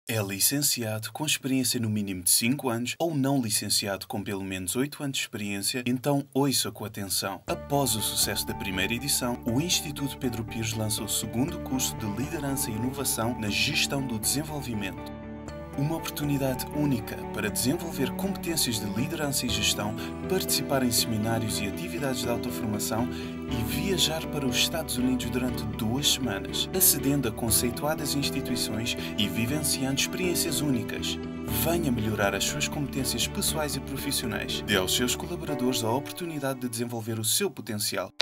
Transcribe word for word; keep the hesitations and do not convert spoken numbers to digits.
É licenciado com experiência no mínimo de cinco anos ou não licenciado com pelo menos oito anos de experiência? Então ouça com atenção. Após o sucesso da primeira edição, o Instituto Pedro Pires lança o segundo curso de Liderança e Inovação na Gestão do Desenvolvimento. Uma oportunidade única para desenvolver competências de liderança e gestão, participar em seminários e atividades de autoformação e viajar para os Estados Unidos durante duas semanas, acedendo a conceituadas instituições e vivenciando experiências únicas. Venha melhorar as suas competências pessoais e profissionais. Dê aos seus colaboradores a oportunidade de desenvolver o seu potencial.